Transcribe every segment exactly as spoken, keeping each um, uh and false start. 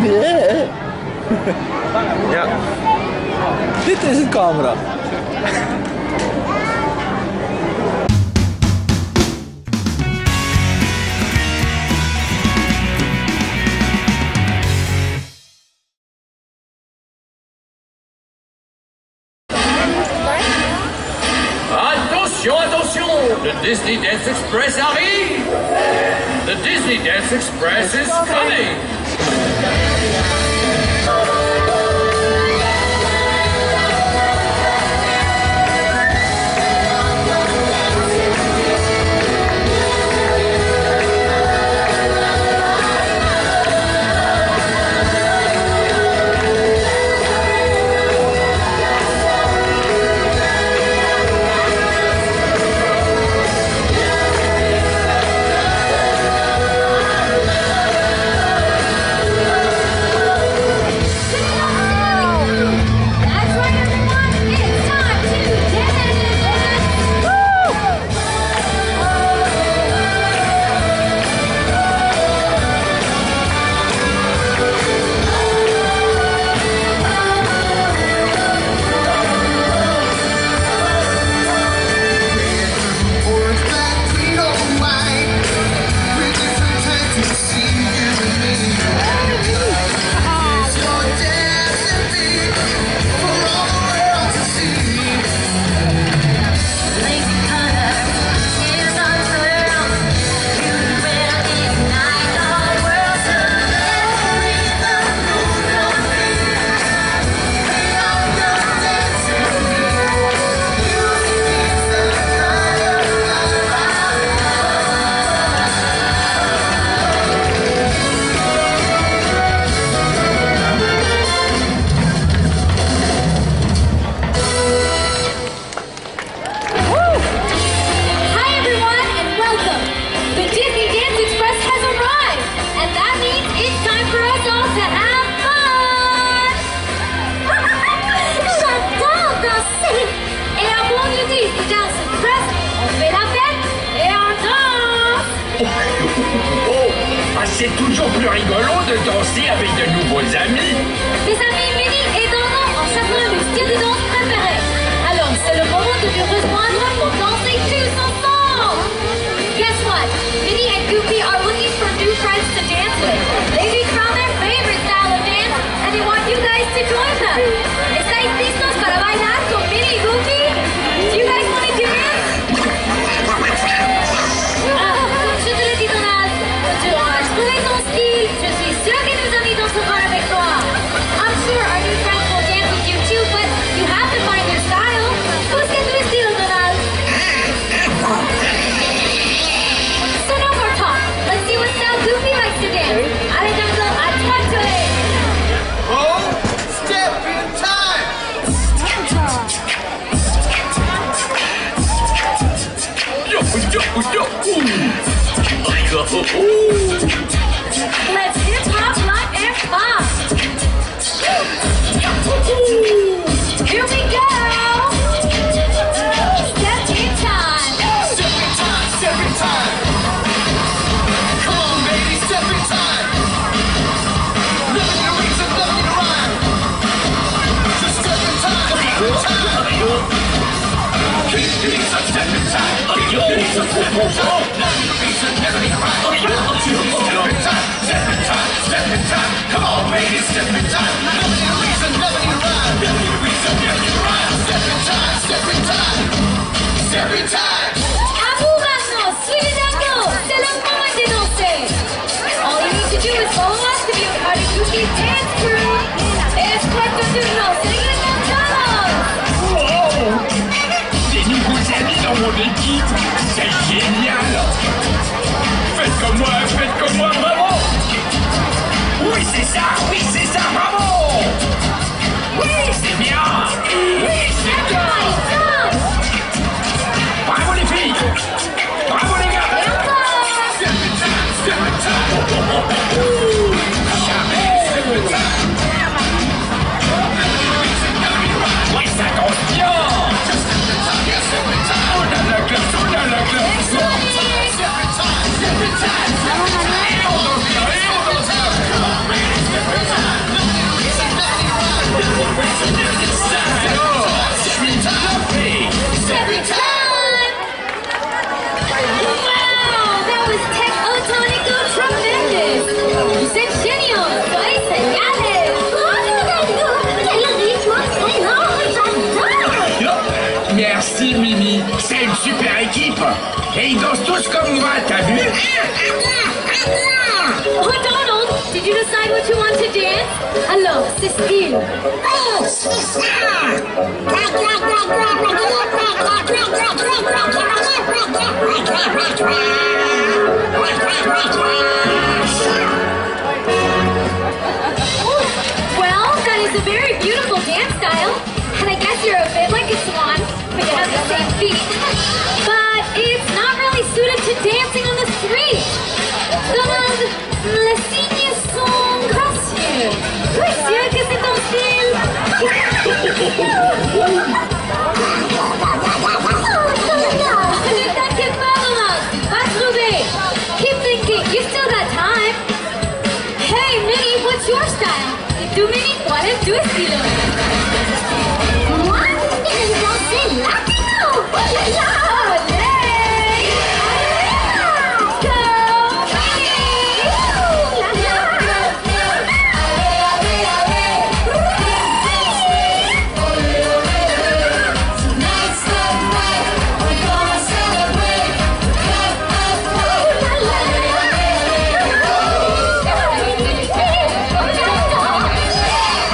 Ja. Dit is een camera. Attention, attention! The Disney Dance Express arrive! The Disney Dance Express is coming! C'est toujours plus rigolo de danser avec de nouveaux amis. Mes amis Minnie et Dano ont chacun le style de danse préféré. Alors, c'est le moment de les rejoindre pour danser tous ensemble. Guess what? Minnie and Goofy are looking for new friends to dance with. They each found their favorite style of dance, and they want you guys to join them. ¿Estáis listos para bailar con Minnie y Goofy? Do you guys want to dance? Ah, je te le dis, Donald. Tu auras trouvé ton style. Je suis sûre que nos amis danseront avec toi. I'm sure our new friends will dance with you too, but you have to find their style. Busca tu estilo, Donald. So no more talk. Let's see what style Goofy likes to dance. Alejandro, atáchale. Oh, step in time. Yo, yo, yo. Let's hip hop, light and fast. Here we go. Step in time. Step in time, step in time. Come on, baby, step in time. Living the reason, loving the rhyme. Just step in time, step in time. Keep the reason, step in time. Keep the reason, step in time. Loving the reason, never be right. Step in time, step in time, step in time. Come on, baby, step in time. Loving the reason, loving the rhyme. Loving the reason, never be right. Step in time, step in time. Step in time. À vous maintenant, suivez Dano. C'est le moment de danser. All you need to do is follow us to be a part of Goofy's dance crew. Es cuarto turno, seguid montados. Wow! Des nouveaux amis dans mon équipe, c'est génial! Faites comme moi, faites comme moi, bravo! Oui, c'est ça, oui, c'est ça, bravo! Oui, c'est bien! Oui, c'est bien! Bravo les filles! Bravo les gars! Step in time, step in time. Oui, ça danse bien! On a la classe, on a la classe! Step in time, step in time. Et on danse bien, et on danse bien! Et ils dansent tous comme moi, t'as vu? Oh, Donald, did you decide what you want to dance? Alors, c'est style. Oh, c'est Well, that is a very beautiful dance style. And I guess you're a bit like a swan, but you have the same feet. But it's not really suited to dancing on the street. Donald, les signes sont gracieux. Oui, sûr que c'est ton style. Ne t'inquiète pas, Donald. Va trouver. Keep thinking. You still got time. Hey, Minnie, what's your style? ¿Y tú, Minnie? ¿Cuál es tu estilo? Moi, j'aime danser latino. Olé! Go, Tonight's the night, we're gonna celebrate.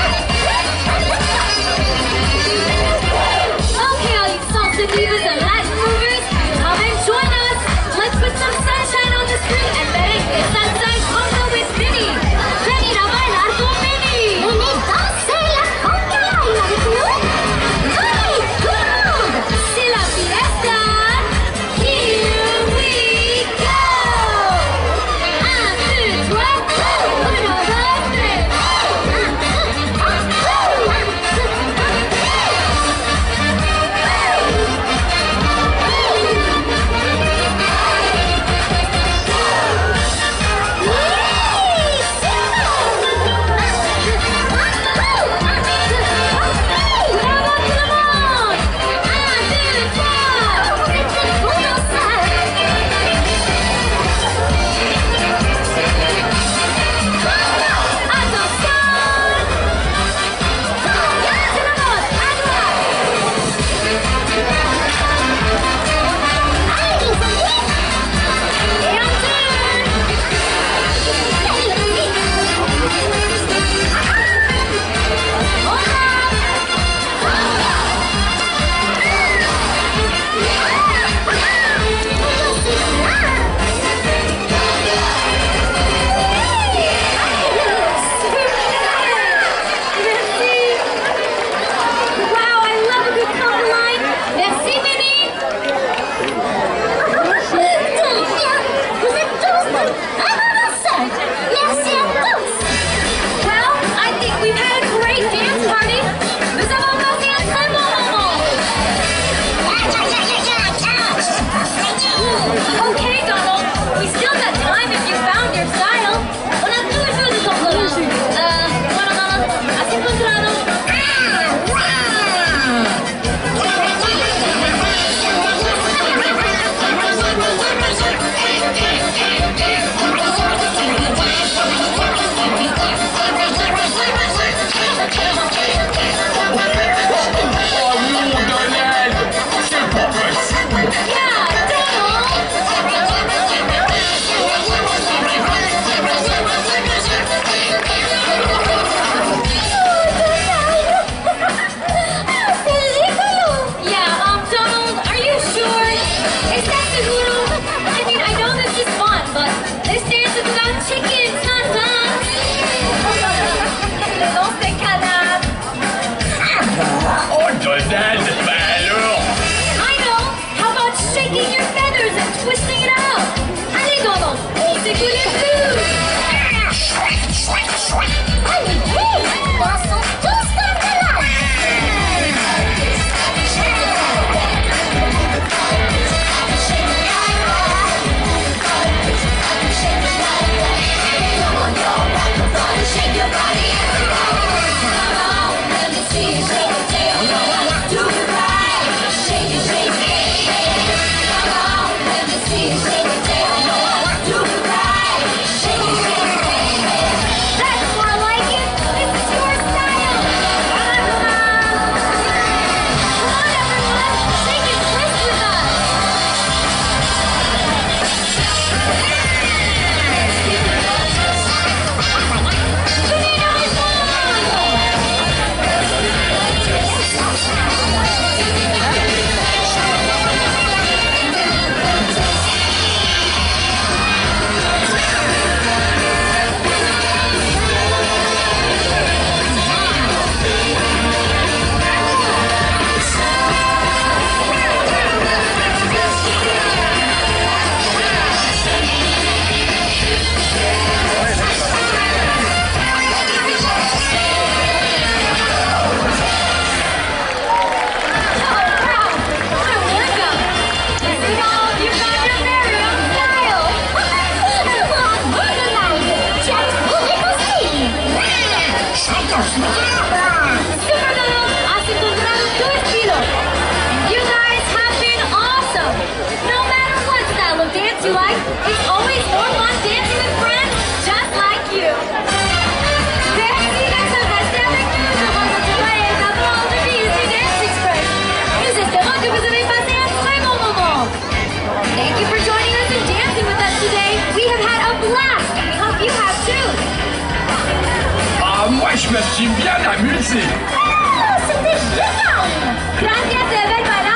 Okay, all you salsa divas and Latin Supermoto has encontrado tu estilo. And you guys have been awesome. No matter what style of dance you like, it's always more fun dancing with friends just like you. Merci d'être resté avec nous durant notre voyage à bord de Disney Dance Express. Nous espérons que vous avez passé un très bon moment. Thank you for joining us and dancing with us today. We have had a blast, and we hope you have too. Ah, moi, je me suis bien amusé. Oh, c'était génial! Gracias de haber